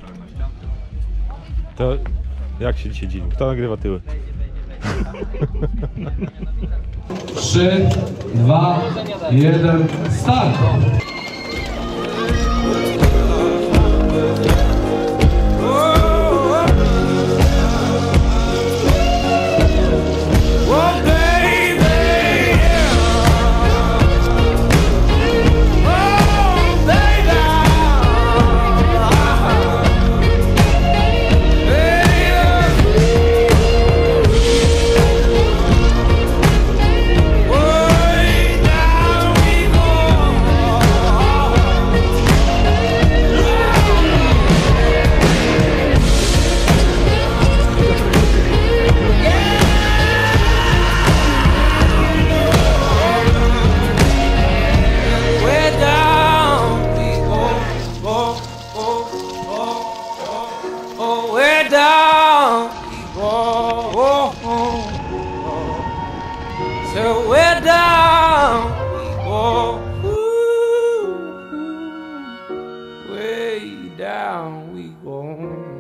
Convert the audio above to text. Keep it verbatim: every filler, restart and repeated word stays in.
To jak się dzisiaj dzieli? Kto nagrywa tyły? Trzy, dwa, jeden, start! Way down we go, so way down we go, ooh, way down we go.